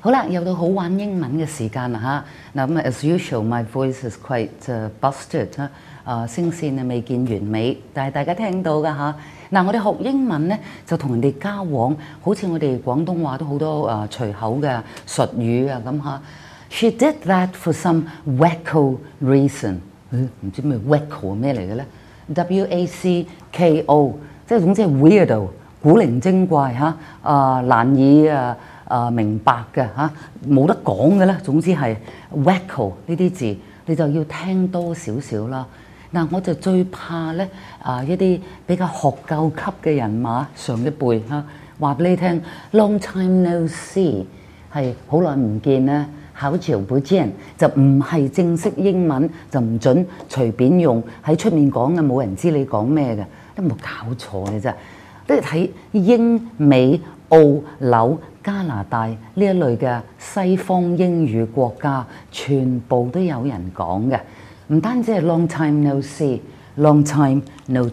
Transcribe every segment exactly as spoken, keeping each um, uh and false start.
好啦，又到好玩英文嘅時間啦嚇。嗱咁啊，as usual，my voice is quite、uh, busted 嚇。啊，聲線啊未見完美，但係大家聽到㗎嚇。嗱，我哋學英文咧就同人哋交往，好似我哋廣東話都好多啊隨口嘅術語啊咁嚇。She did that for some wacko reason。唔知咩 wacko 係咩嚟嘅咧 ？W A C K O， 即係總之係 weirdo， 古靈精怪嚇，啊難以啊〜啊、呃，明白嘅嚇，冇得講嘅咧。總之係 wacko 呢啲字，你就要聽多少少啦。嗱，我就最怕咧啊、呃、一啲比較學究級嘅人馬上一輩嚇，話俾你聽 long time no see 係好耐唔見咧，好久不見就唔係正式英文，就唔準隨便用喺出面講嘅，冇人知你講咩嘅，都冇搞錯嘅啫。都係睇英美澳紐加拿大呢一類嘅西方英語國家，全部都有人講嘅，唔單止係 long time no see，long time no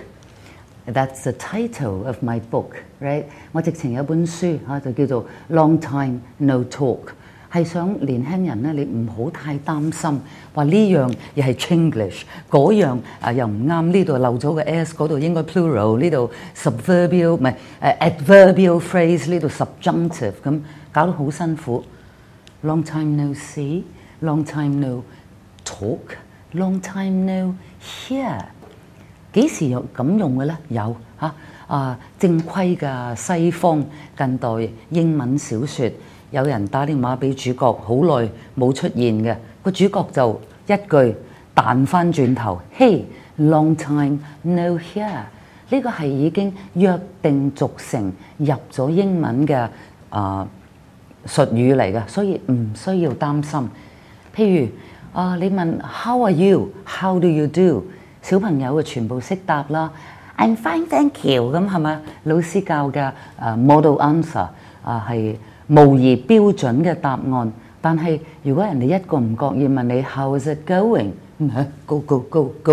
talk。That's the title of my book，right？ 我直情有本書嚇，就叫做 Long Time No Talk， 係想年輕人咧，你唔好太擔心，話呢樣又係 Chinglish， 嗰樣啊又唔啱，呢度漏咗個 s， 嗰度應該 plural， 呢度 subverbial 唔係誒 adverbial phrase， 呢度 subjunctive， 咁搞到好辛苦。Long time no see， long time no talk， long time no hear。幾時有咁用嘅咧？有嚇啊，正規嘅西方近代英文小説。有人打電話俾主角，好耐冇出現嘅，個主角就一句彈翻轉頭 ，Hey long time no hear。呢個係已經約定俗成入咗英文嘅啊、呃、術語嚟嘅，所以唔需要擔心。譬如啊、呃，你問 How are you？How do you do？ 小朋友嘅全部識答啦 ，I'm fine thank you 咁係咪？老師教嘅啊 model answer 啊係。模擬標準嘅答案，但係如果人哋一個唔覺意問你 How's it going？Go go go go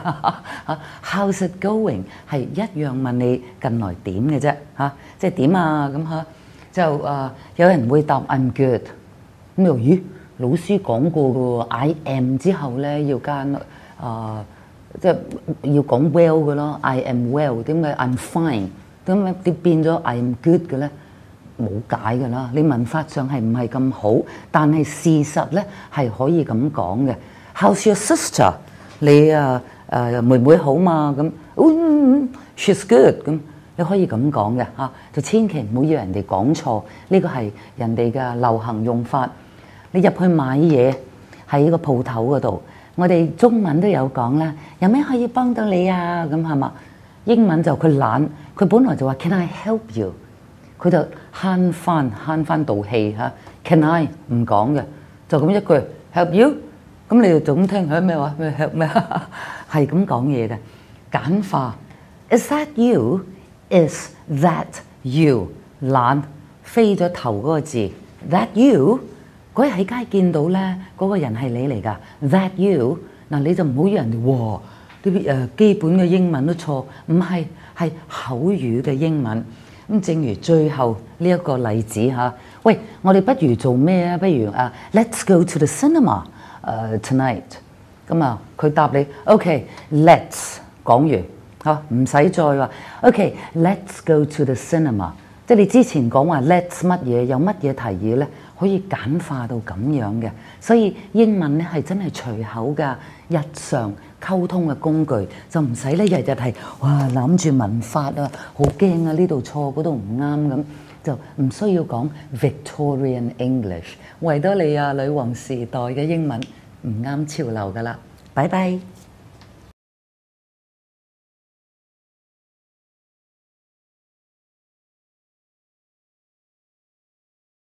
where？How's it going？ 係一樣問你近來點嘅啫嚇，即係點啊咁嚇就啊、呃、有人會答 I'm good， 咁又咦老師講過嘅喎 I am 之後咧要加啊即係要講 well 嘅咯 I am well， 點解 I'm fine？ 點解點變咗 I am good 嘅咧？冇解㗎啦，你文法上係唔係咁好，但係事實咧係可以咁講嘅。How's your sister？ 你啊誒妹妹好嘛？咁、嗯、she's good 咁，你可以咁講嘅嚇，就千祈唔好要人哋講錯，呢個係人哋嘅流行用法。你入去買嘢喺個鋪頭嗰度，我哋中文都有講啦，有咩可以幫到你啊？咁係嘛？英文就佢懶，佢本來就話 Can I help you？佢就慳翻慳翻道氣嚇 ，Can I 唔講嘅，就咁一句 help you， 咁你就咁聽佢咩話咩 help 咩，係咁講嘢嘅簡化。Is that you? Is that you？ 懶飛咗頭嗰個字 ，that you 嗰日喺街見到咧，嗰、嗰個人係你嚟㗎 ，that you 嗱你就唔好以為人哋哇啲誒基本嘅英文都錯，唔係係口語嘅英文。咁正如最後呢一個例子嚇，喂，我哋不如做咩啊？不如啊 ，Let's go to the cinema， 誒、uh, tonight。咁啊，佢答你 ，OK，Let's、okay, 講完嚇，唔使再話 OK，Let's、okay, go to the cinema。即係你之前講話 Let's 乜嘢，有乜嘢提議咧，可以簡化到咁樣嘅。所以英文咧係真係隨口嘅日常溝通嘅工具，就唔使咧日日係哇諗住文法啊，好驚啊呢度錯嗰度唔啱咁，就唔需要講 Victorian English， 維多利亞女王時代嘅英文唔啱潮流噶啦，拜拜。